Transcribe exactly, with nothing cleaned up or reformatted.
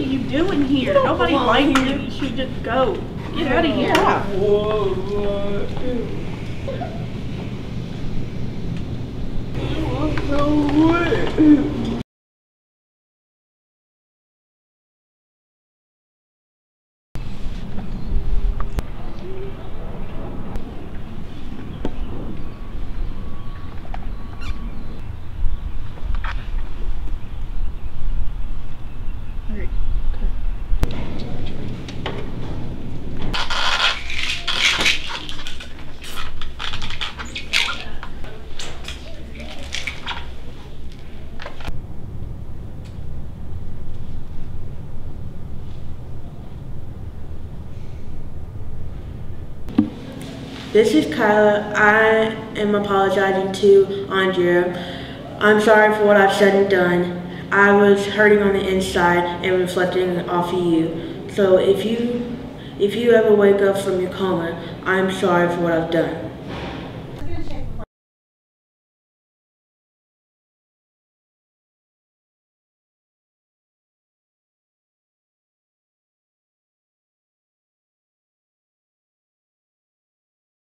you doing here? Nobody likes you. You should just go. Get out of here. Yeah. Whoa, what? No way. This is Kyla. I am apologizing to Andrea. I'm sorry for what I've said and done. I was hurting on the inside and reflecting off of you. So if you if you ever wake up from your coma, I'm sorry for what I've done.